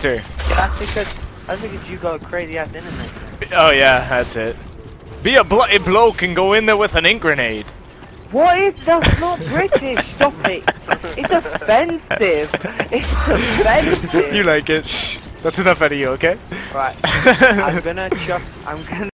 Two. Yeah, that's because you got a crazy ass internet. Oh yeah, that's it. Be a bloody bloke and go in there with an ink grenade. What is that's not British? Stop it! It's offensive. It's offensive. You like it? Shh. That's enough out of you, okay? Right. I'm gonna